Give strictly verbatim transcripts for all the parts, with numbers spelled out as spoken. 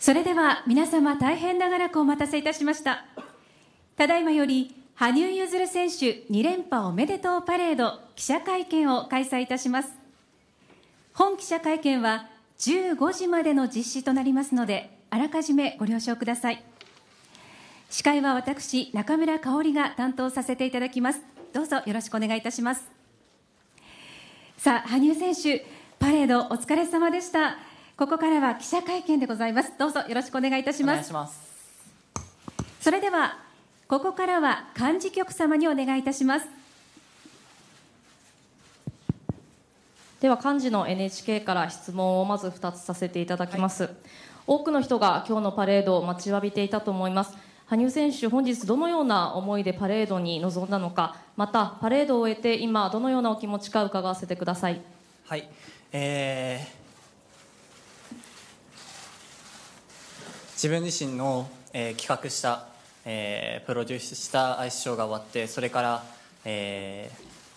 それでは皆様大変長らくお待たせいたしました。ただいまより羽生結弦選手に連覇おめでとうパレード記者会見を開催いたします。本記者会見はじゅうごじまでの実施となりますので、あらかじめご了承ください。司会は私、中村香織が担当させていただきます。どうぞよろしくお願いいたします。さあ、羽生選手、パレードお疲れ様でした。ここからは記者会見でございます。どうぞよろしくお願いいたします。 お願いします。 それでは、ここからは幹事局様にお願いいたします。 では幹事の エヌエイチケー から質問をまずふたつさせていただきます、はい、多くの人が今日のパレードを待ちわびていたと思います。羽生選手、本日どのような思いでパレードに臨んだのか、またパレードを終えて今どのようなお気持ちか伺わせてください。 はい、えー、自分自身の、えー、企画した、えー、プロデュースしたアイスショーが終わって、それから、え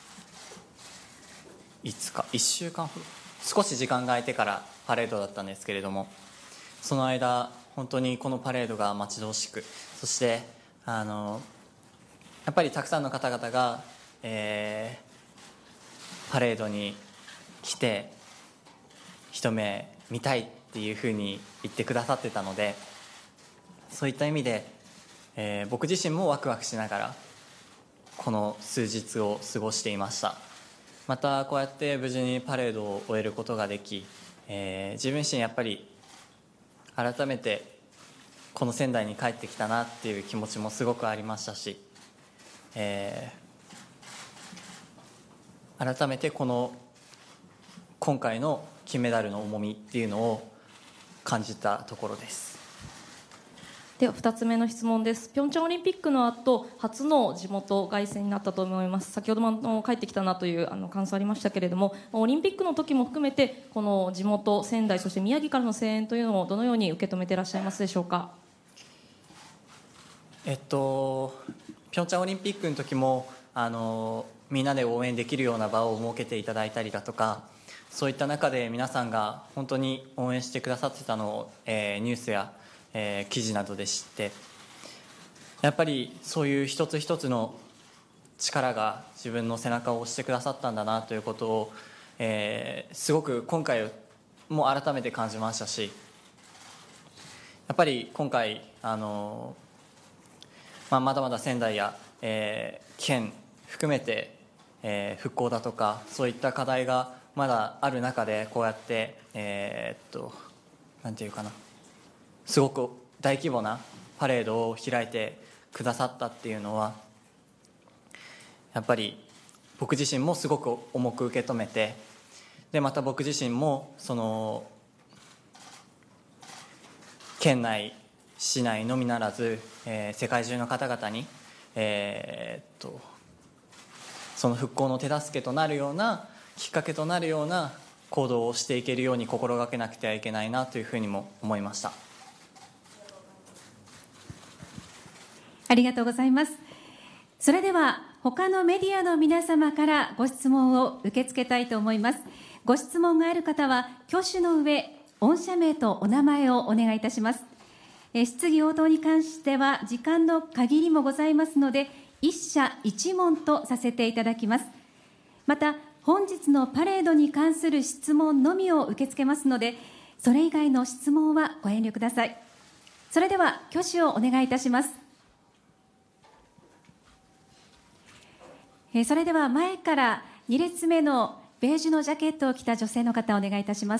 ー、いつかいっしゅうかんほど少し時間が空いてからパレードだったんですけれども、その間本当にこのパレードが待ち遠しく、そしてあのやっぱりたくさんの方々が、えー、パレードに来て一目見たいっていうふうに言ってくださってたので、そういった意味で、えー、僕自身もワクワクしながらこの数日を過ごしていました。またこうやって無事にパレードを終えることができ、えー、自分自身やっぱり改めてこの仙台に帰ってきたなっていう気持ちもすごくありましたし、えー、改めてこの今回の金メダルの重みっていうのを感じたところです。 ではふたつめの質問です。ピョンチャンオリンピックの後初の地元凱旋になったと思います。先ほども帰ってきたなというあの感想ありましたけれども、オリンピックの時も含めてこの地元仙台、そして宮城からの声援というのをどのように受け止めていらっしゃいますでしょうか。 えっとピョンチャンオリンピックの時もあのみんなで応援できるような場を設けていただいたりだとか、そういった中で皆さんが本当に応援してくださってたのを、えー、ニュースや、えー、記事などで知って、やっぱりそういう一つ一つの力が自分の背中を押してくださったんだなということを、えー、すごく今回も改めて感じましたし、やっぱり今回あのまあ、まだまだ仙台や、えー、県含めて、えー、復興だとかそういった課題がまだある中で、こうやって、えー、っとなんていうかな、すごく大規模なパレードを開いてくださったっていうのは、やっぱり僕自身もすごく重く受け止めて、でまた僕自身もその県内市内のみならず、えー、世界中の方々に、えー、っとその復興の手助けとなるようなきっかけとなるような行動をしていけるように心がけなくてはいけないなというふうにも思いました。 ありがとうございます。それでは他のメディアの皆様からご質問を受け付けたいと思います。ご質問がある方は挙手の上、御社名とお名前をお願いいたします。質疑応答に関しては時間の限りもございますので、一社一問とさせていただきます。また本日のパレードに関する質問のみを受け付けますので、それ以外の質問はご遠慮ください。それでは挙手をお願いいたします。えそれでは前からに列目のベージュのジャケットを着た女性の方、お願いいたします。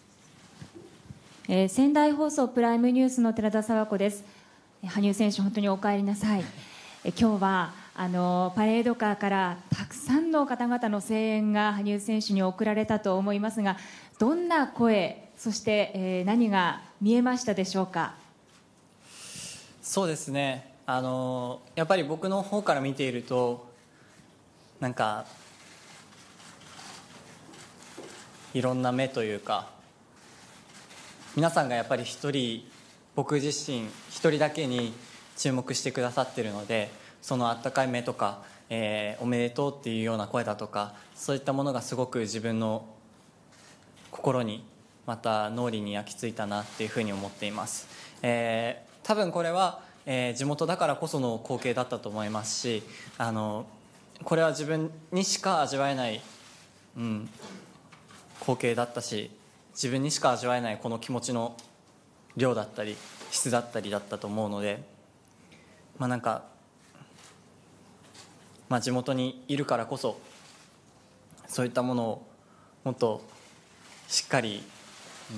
えー、仙台放送プライムニュースの寺田沙和子です。羽生選手、本当にお帰りなさい。え今日はあのパレードカーからたくさんの方々の声援が羽生選手に送られたと思いますが、どんな声、そして、えー、何が見えましたでしょうか。 そうですね、あのやっぱり僕の方から見ていると、なんかいろんな目というか、皆さんがやっぱり一人、僕自身一人だけに注目してくださっているので、そのあったかい目とか、えー、おめでとうっていうような声だとか、そういったものがすごく自分の心にまた脳裏に焼き付いたなっていうふうに思っています。えー、多分これは、えー、地元だからこその光景だったと思いますし、あのこれは自分にしか味わえない、うん、光景だったし、自分にしか味わえないこの気持ちの量だったり質だったりだったと思うので、まあなんか、まあ、地元にいるからこそそういったものをもっとしっかり、うん、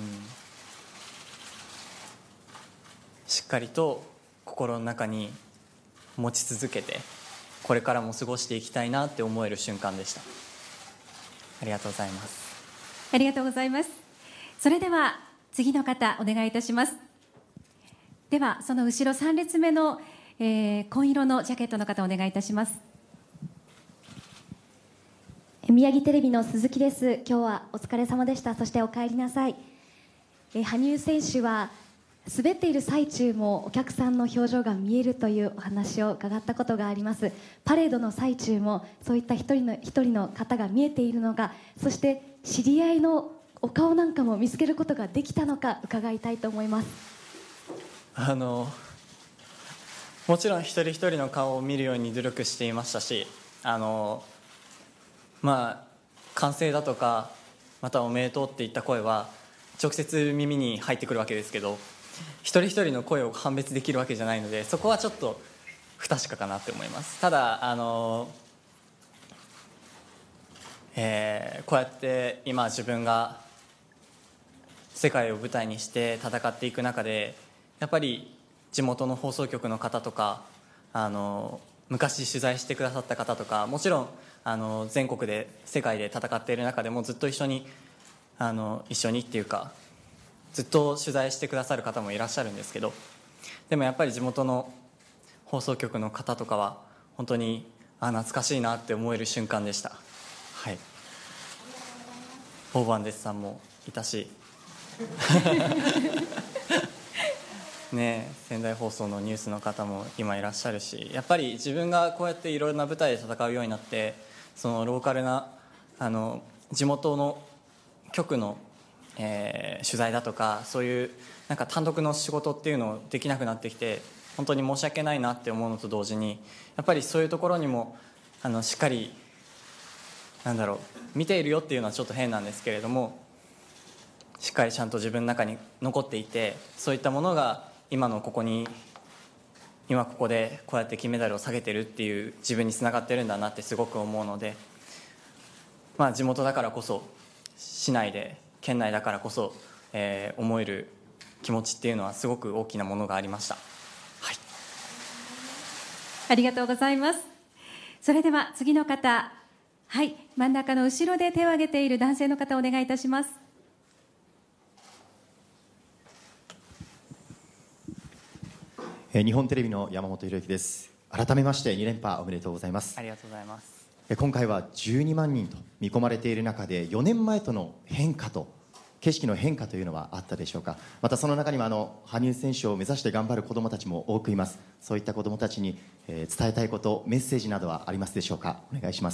しっかりと心の中に持ち続けてこれからも過ごしていきたいなって思える瞬間でした。ありがとうございます。 ありがとうございます。それでは次の方お願いいたします。ではその後ろさん列目の、えー、紺色のジャケットの方お願いいたします。 宮城テレビの鈴木です。今日はお疲れ様でした。そしてお帰りなさい。え羽生選手は滑っている最中もお客さんの表情が見えるというお話を伺ったことがあります。パレードの最中もそういった一人の一人の方が見えているのか、そして知り合いのお顔なんかも見つけることができたのか伺いたいと思います。 あのもちろん一人一人の顔を見るように努力していましたし、あのまあ歓声だとかまたおめでとうっていった声は直接耳に入ってくるわけですけど、一人一人の声を判別できるわけじゃないので、そこはちょっと不確かかなって思います。ただあの、えー、こうやって今自分が世界を舞台にして戦っていく中で、やっぱり地元の放送局の方とか、あの昔取材してくださった方とか、もちろんあの全国で世界で戦っている中でもずっと一緒にあの一緒にっていうかずっと取材してくださる方もいらっしゃるんですけど、でもやっぱり地元の放送局の方とかは本当にあ懐かしいなって思える瞬間でした。はい、オーバンデスさんもいたしね、仙台放送のニュースの方も今いらっしゃるし、やっぱり自分がこうやっていろんな舞台で戦うようになって、そのローカルなあの地元の局の、えー、取材だとかそういうなんか単独の仕事っていうのをできなくなってきて、本当に申し訳ないなって思うのと同時に、やっぱりそういうところにもあのしっかりなんだろう見ているよっていうのはちょっと変なんですけれども、しっかりちゃんと自分の中に残っていて、そういったものが今のここに今ここでこうやって金メダルを下げてるっていう自分につながってるんだなってすごく思うので、まあ、地元だからこそ市内で県内だからこそ、えー、思える気持ちっていうのはすごく大きなものがありました。はい、 ありがとうございます。それでは次の方、はい、真ん中の後ろで手を挙げている男性の方お願いいたします。 日本テレビの山本博之です。改めましてに連覇おめでとうございます。 ありがとうございます。 今回はじゅうにまんにんと見込まれている中で、よねんまえとの変化と景色の変化というのはあったでしょうか。またその中にはあの羽生選手を目指して頑張る子どもたちも多くいます。そういった子どもたちに、えー、伝えたいこと、メッセージなどはありますでしょうか。お願いします。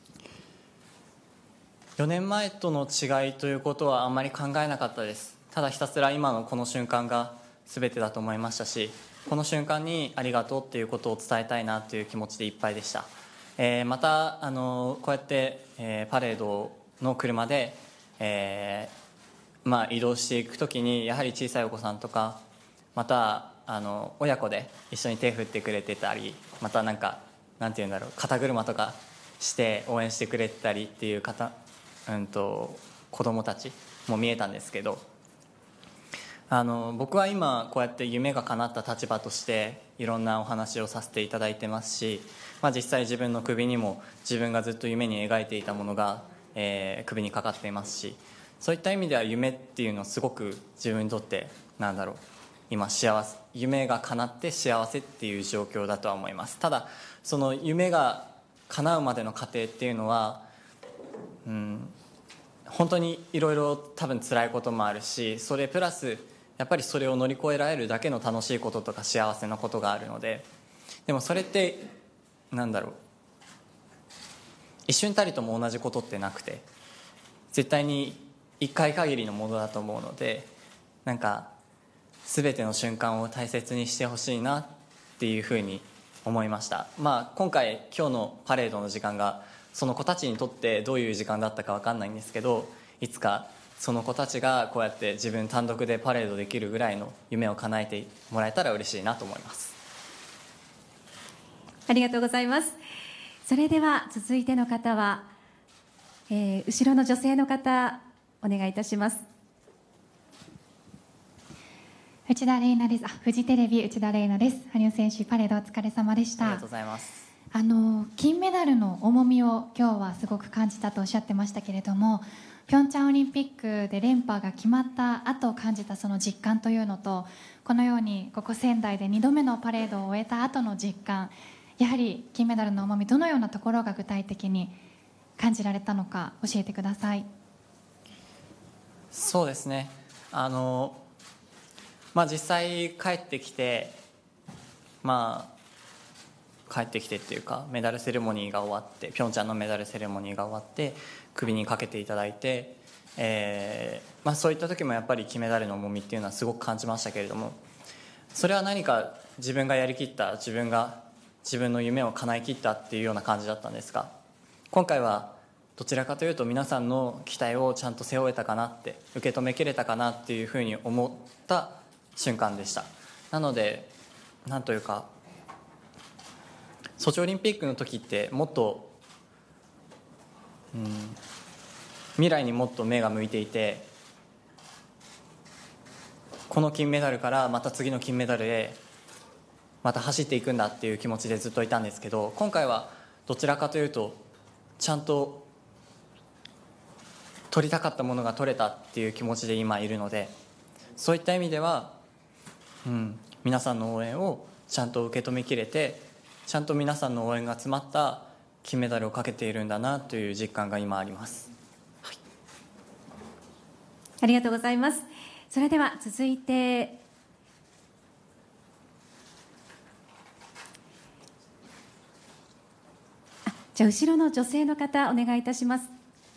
よねんまえとの違いということはあんまり考えなかったです。ただひたすら今のこの瞬間が全てだと思いましたし、この瞬間にありがとうっていうことを伝えたいなという気持ちでいっぱいでした。えー、またあのこうやって、えー、パレードの車で、えーまあ、移動していくときにやはり小さいお子さんとか、またあの親子で一緒に手を振ってくれてたり、またなんかなんていうんだろう、肩車とかして応援してくれてたりっていう方、うんと子供たちも見えたんですけど、あの僕は今こうやって夢が叶った立場としていろんなお話をさせていただいてますし、まあ、実際自分の首にも自分がずっと夢に描いていたものが、えー、首にかかっていますし、そういった意味では夢っていうのはすごく自分にとってなんだろう、今幸せ、夢が叶って幸せっていう状況だとは思います。ただその夢が叶うまでの過程っていうのは、うん、本当にいろいろ多分辛いこともあるし、それプラスやっぱりそれを乗り越えられるだけの楽しいこととか幸せなことがあるので、でもそれってなんだろう、一瞬たりとも同じことってなくて、絶対にいっかい限りのものだと思うので、なんか全ての瞬間を大切にしてほしいなっていうふうに思いました。まあ、今回今日のパレードの時間がその子たちにとってどういう時間だったか分かんないんですけど、いつかその子たちがこうやって自分単独でパレードできるぐらいの夢を叶えてもらえたら嬉しいなと思います。 ありがとうございます。それでは続いての方は、えー、後ろの女性の方お願いいたします。 内田玲奈です。あ、フジテレビ内田玲奈です。羽生選手パレードお疲れ様でした。 ありがとうございます。 あの金メダルの重みを今日はすごく感じたとおっしゃってましたけれども、ピョンチャンオリンピックで連覇が決まった後感じたその実感というのと、このようにここ仙台でにどめのパレードを終えた後の実感、やはり金メダルの重み、どのようなところが具体的に感じられたのか教えてください。 そうですね、あの、まあ、実際帰ってきて、まあ、帰ってきてっていうかメダルセレモニーが終わって、ピョンチャンのメダルセレモニーが終わって首にかけていただいて、えーまあ、そういった時もやっぱり金メダルの重みっていうのはすごく感じましたけれども、それは何か自分がやりきった、自分が自分の夢を叶えきったっていうような感じだったんですが、今回はどちらかというと皆さんの期待をちゃんと背負えたかなって、受け止めきれたかなっていうふうに思った瞬間でした。なのでなんというか、ソチオリンピックの時ってもっと、うん、未来にもっと目が向いていて、この金メダルからまた次の金メダルへまた走っていくんだっていう気持ちでずっといたんですけど、今回はどちらかというとちゃんと取りたかったものが取れたっていう気持ちで今いるので、そういった意味では、うん、皆さんの応援をちゃんと受け止めきれて、ちゃんと皆さんの応援が詰まった金メダルをかけているんだなという実感が今あります、はい、 ありがとうございます。それでは続いてあじゃあ後ろの女性の方お願いいたします。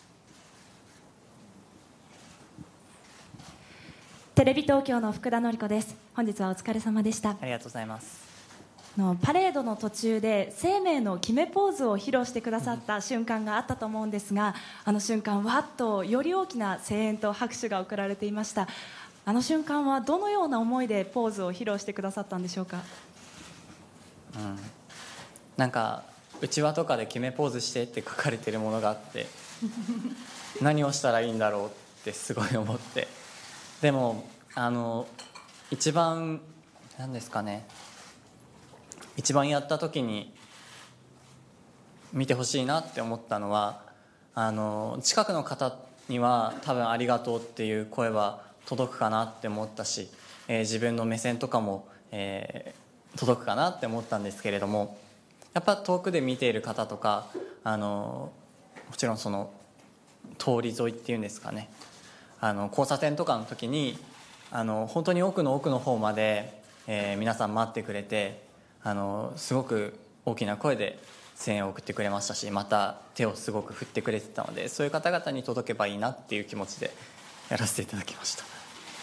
テレビ東京の福田典子です。本日はお疲れ様でした。 ありがとうございます。 のパレードの途中で生命の決めポーズを披露してくださった瞬間があったと思うんですが、あの瞬間わっとより大きな声援と拍手が送られていました。あの瞬間はどのような思いでポーズを披露してくださったんでしょうか。 うん、なんかうちわとかで決めポーズしてって書かれてるものがあって何をしたらいいんだろうってすごい思って、でもあの一番何ですかね、一番やった時に見てほしいなって思ったのは、あの近くの方には多分ありがとうっていう声は届くかなって思ったし、えー、自分の目線とかも、えー、届くかなって思ったんですけれども、やっぱ遠くで見ている方とか、あのもちろんその通り沿いっていうんですかね、あの交差点とかの時にあの本当に奥の奥の方まで、えー、皆さん待ってくれて、あのすごく大きな声で声援を送ってくれましたし、また手をすごく振ってくれてたので、そういう方々に届けばいいなっていう気持ちでやらせていただきました。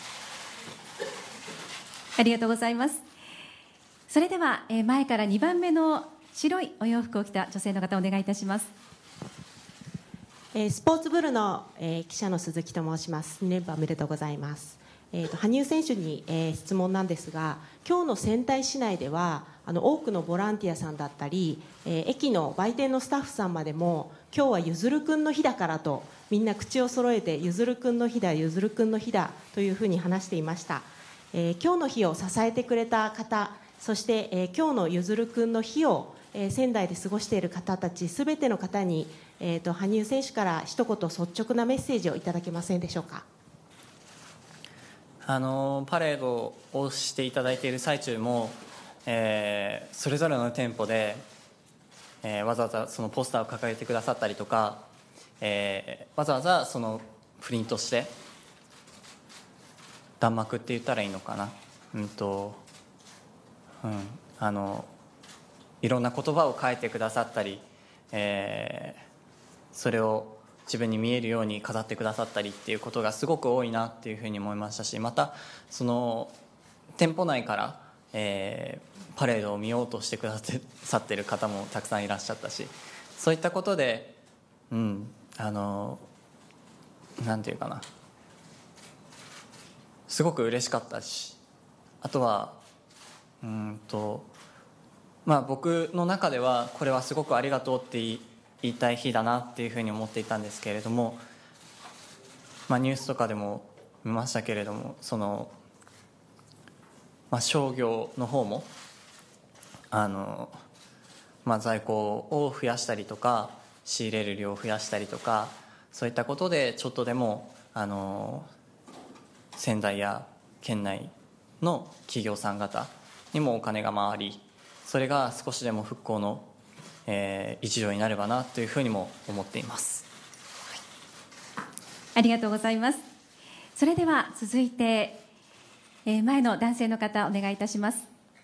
ありがとうございます。それでは、えー、前からにばんめの白いお洋服を着た女性の方お願いいたします。 えー、スポーツブルの、えー、記者の鈴木と申します。に連覇おめでとうございます。えー、と羽生選手に、えー、質問なんですが、今日の仙台市内ではあの多くのボランティアさんだったり、えー、駅の売店のスタッフさんまでも今日はゆずるくんの日だからとみんな口を揃えてゆずるくんの日だゆずるくんの日だというふうに話していました。えー、今日の日を支えてくれた方、そして、えー、今日のゆずるくんの日を、えー、仙台で過ごしている方たちすべての方に、えー、と羽生選手から一言率直なメッセージをいただけませんでしょうか。 あのパレードをしていただいている最中も、えー、それぞれの店舗で、えー、わざわざそのポスターを掲げてくださったりとか、えー、わざわざそのプリントして弾幕って言ったらいいのかな、うんとうん、あのいろんな言葉を書いてくださったり、えー、それを自分に見えるように飾ってくださったりっていうことがすごく多いなっていうふうに思いましたし、またその店舗内から、えー、パレードを見ようとしてくださってる方もたくさんいらっしゃったし、そういったことで、うん、あのなんていうかな、すごく嬉しかったし、あとはうんと、まあ、僕の中ではこれはすごくありがとうって言い、言いたい日だなっていうふうに思っていたんですけれども、まあ、ニュースとかでも見ましたけれども、その、まあ、商業の方もあの、まあ、在庫を増やしたりとか仕入れる量を増やしたりとか、そういったことでちょっとでもあの仙台や県内の企業さん方にもお金が回り、それが少しでも復興の、えー、一助になればなというふうにも思っています、 はい、ありがとうございます。それでは続いて、えー、前の男性の方お願いいたします。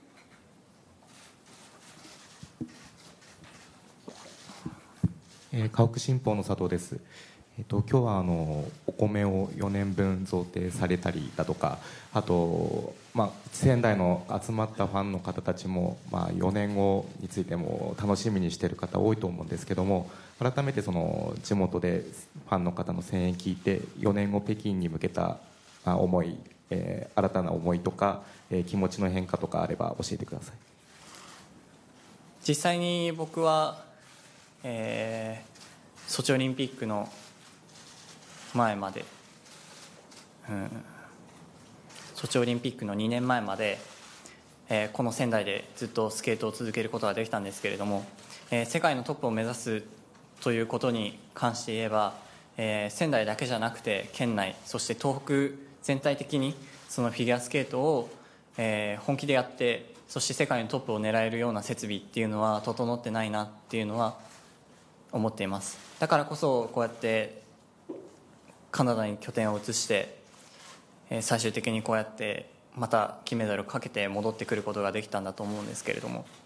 えー、家屋新報の佐藤です。えっと、今日はあのお米をよねんぶん贈呈されたりだとか、あと、まあ、仙台の集まったファンの方たちも、まあ、よねんごについても楽しみにしている方多いと思うんですけども、改めてその地元でファンの方の声援聞いてよねんご北京に向けた思い、えー、新たな思いとか、えー、気持ちの変化とかあれば教えてください。 実際に僕は、えー、ソチオリンピックの前まで、うん、ソチオリンピックのにねんまえまで、えー、この仙台でずっとスケートを続けることができたんですけれども、えー、世界のトップを目指すということに関して言えば、えー、仙台だけじゃなくて県内、そして東北全体的にそのフィギュアスケートを、えー、本気でやって、そして世界のトップを狙えるような設備っていうのは整ってないなっていうのは思っています。だからこそこうやってカナダに拠点を移して、最終的にこうやってまた金メダルをかけて戻ってくることができたんだと思うんですけれども、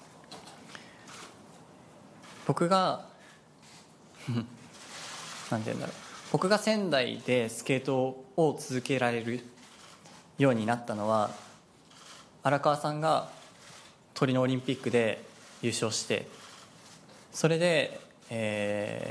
僕がなんて言うんだろう、僕が仙台でスケートを続けられるようになったのは、荒川さんがトリノオリンピックで優勝して、それで、え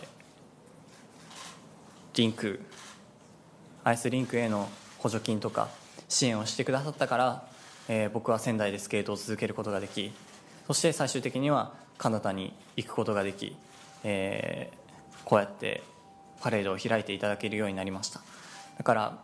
ー、リンクアイスリンクへの補助金とか支援をしてくださったから、えー、僕は仙台でスケートを続けることができ、そして最終的にはカナダに行くことができ、えー、こうやってパレードを開いていただけるようになりました。だから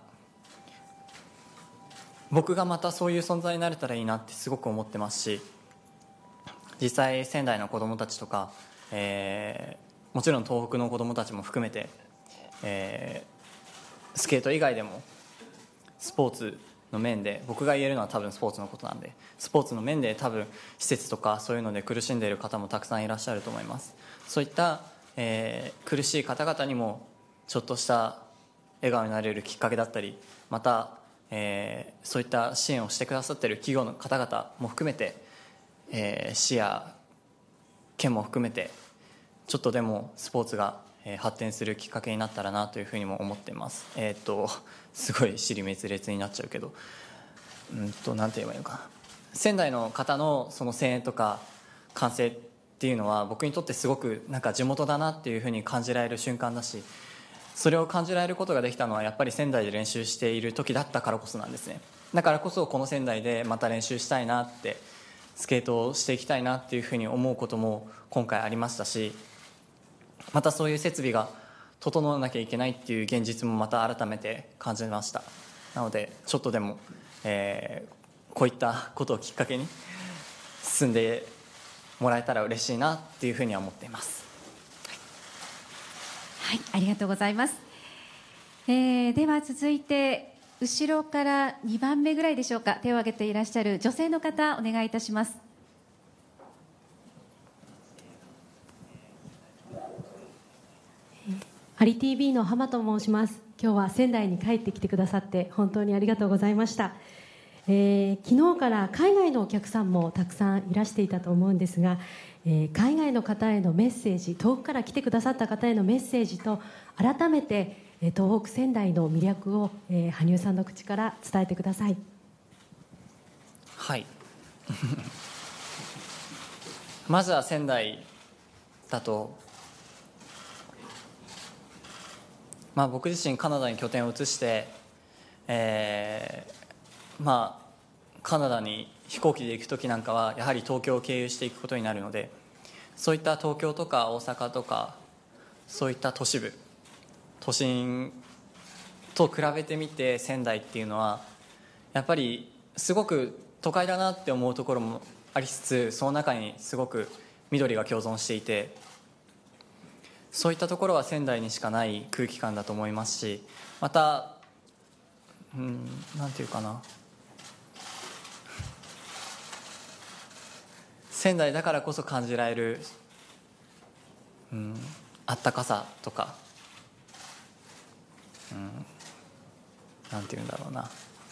僕がまたそういう存在になれたらいいなってすごく思ってますし、実際仙台の子どもたちとか、えー、もちろん東北の子どもたちも含めて、えースケート以外でもスポーツの面で、僕が言えるのは多分スポーツのことなんで、スポーツの面で多分施設とかそういうので苦しんでいる方もたくさんいらっしゃると思います。そういった、えー、苦しい方々にもちょっとした笑顔になれるきっかけだったり、また、えー、そういった支援をしてくださっている企業の方々も含めて、えー、市や県も含めてちょっとでもスポーツが発展するきっかけになったらなというふうにも思っています。えー、っとすごい尻滅裂になっちゃうけど、うんとなんて言えばいいのかな、仙台の方のその声援とか歓声っていうのは僕にとってすごくなんか地元だなっていうふうに感じられる瞬間だし、それを感じられることができたのはやっぱり仙台で練習している時だったからこそなんですね。だからこそこの仙台でまた練習したいなって、スケートをしていきたいなっていうふうに思うことも今回ありましたし、またそういう設備が整わなきゃいけないっていう現実もまた改めて感じました。なのでちょっとでも、えー、こういったことをきっかけに進んでもらえたら嬉しいなっていうふうには思っています。 はい、はい、ありがとうございます。えー、では続いて後ろからにばんめぐらいでしょうか、手を挙げていらっしゃる女性の方お願いいたします。 ハリ ティービー の浜と申します。今日は仙台に帰ってきてくださって本当にありがとうございました。 えー、昨日から海外のお客さんもたくさんいらしていたと思うんですが、えー、海外の方へのメッセージ、遠くから来てくださった方へのメッセージと、改めて、えー、東北仙台の魅力を、えー、羽生さんの口から伝えてください。 はいまずは仙台だと、まあ、僕自身カナダに拠点を移して、えーまあ、カナダに飛行機で行く時なんかはやはり東京を経由していくことになるので、そういった東京とか大阪とかそういった都市部都心と比べてみて、仙台っていうのはやっぱりすごく都会だなって思うところもありつつ、その中にすごく緑が共存していて、そういったところは仙台にしかない空気感だと思いますし、また、うん、なんていうかな、仙台だからこそ感じられる、うん、あったかさとか、うん、なんていうんだろうな、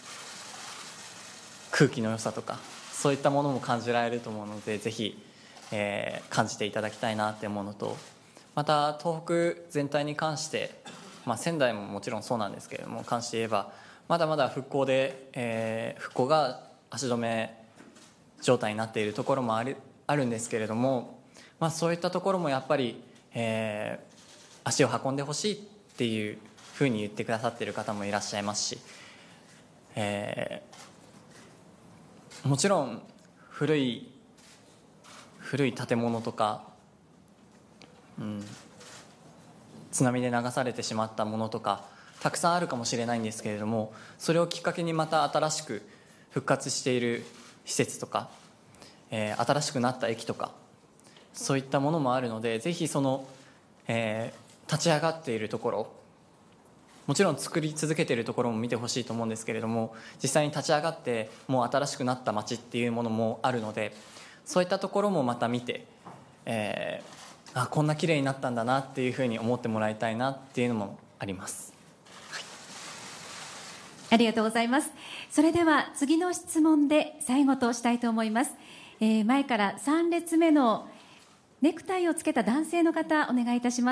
空気の良さとか、そういったものも感じられると思うので、ぜひ、えー、感じていただきたいなって思うのと、また東北全体に関して、まあ、仙台ももちろんそうなんですけれども、関して言えばまだまだ復興で、えー、復興が足止め状態になっているところもある、あるんですけれども、まあ、そういったところもやっぱり、えー、足を運んでほしいっていうふうに言ってくださっている方もいらっしゃいますし、えー、もちろん古い古い建物とか、うん、津波で流されてしまったものとかたくさんあるかもしれないんですけれども、それをきっかけにまた新しく復活している施設とか、えー、新しくなった駅とか、そういったものもあるので、ぜひその、えー、立ち上がっているところ、もちろん作り続けているところも見てほしいと思うんですけれども、実際に立ち上がってもう新しくなった街っていうものもあるので、そういったところもまた見て、えー、あ、こんな綺麗になったんだなっていうふうに思ってもらいたいなっていうのもあります、はい、 ありがとうございます。それでは次の質問で最後としたいと思います。えー、前からさん列目のネクタイをつけた男性の方、お願いいたします。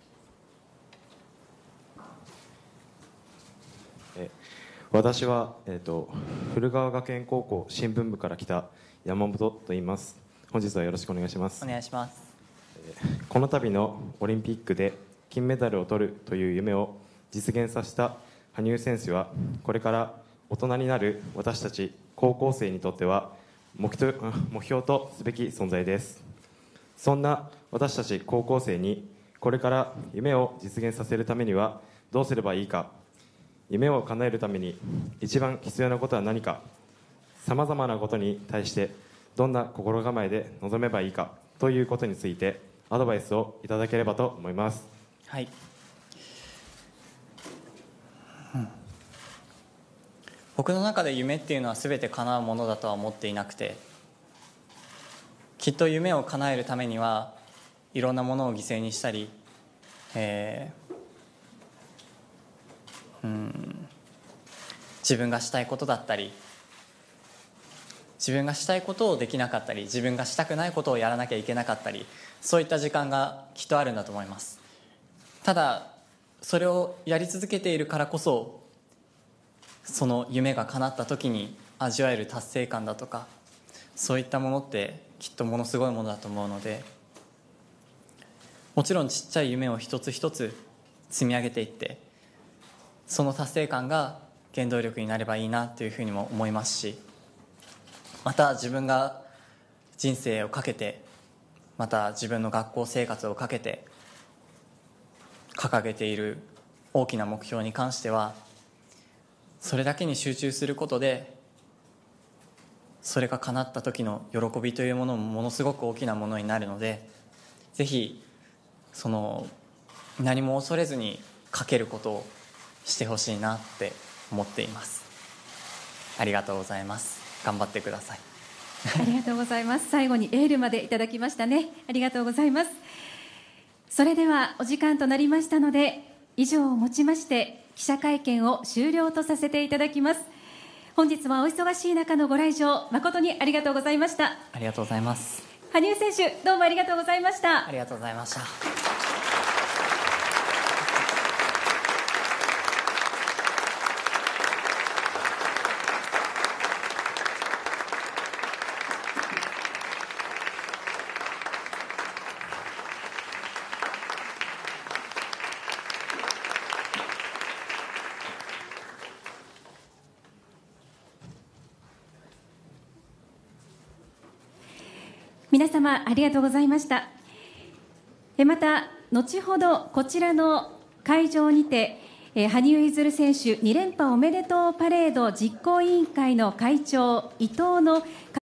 え私は、えーと、古川学園高校新聞部から来た山本と言います。本日はよろしくお願いします。 お願いします。 この度のオリンピックで金メダルを取るという夢を実現させた羽生選手は、これから大人になる私たち高校生にとっては目標とすべき存在です。そんな私たち高校生にこれから夢を実現させるためにはどうすればいいか、夢を叶えるために一番必要なことは何か、さまざまなことに対してどんな心構えで臨めばいいかということについてアドバイスをいただければと思います。 はい、うん、僕の中で夢っていうのは全て叶うものだとは思っていなくて、きっと夢を叶えるためにはいろんなものを犠牲にしたり、えー、うん自分がしたいことだったり、自分がしたいことをできなかったり、自分がしたくないことをやらなきゃいけなかったり、そういった時間がきっとあるんだと思います。ただそれをやり続けているからこそ、その夢が叶った時に味わえる達成感だとか、そういったものってきっとものすごいものだと思うので、もちろんちっちゃい夢を一つ一つ積み上げていって、その達成感が原動力になればいいなというふうにも思いますし、また自分が人生をかけて、また自分の学校生活をかけて掲げている大きな目標に関しては、それだけに集中することで、それが叶った時の喜びというものもものすごく大きなものになるので、ぜひその何も恐れずにかけることをしてほしいなって思っています。ありがとうございます。頑張ってください。 ありがとうございます。最後にエールまでいただきましたね。ありがとうございます。それではお時間となりましたので、以上をもちまして記者会見を終了とさせていただきます。 本日はお忙しい中のご来場誠にありがとうございました。 ありがとうございます。 羽生選手、どうもありがとうございました。 ありがとうございました。 皆様ありがとうございました。えまた後ほどこちらの会場にてえ羽生結弦選手に連覇おめでとうパレード実行委員会の会長伊藤の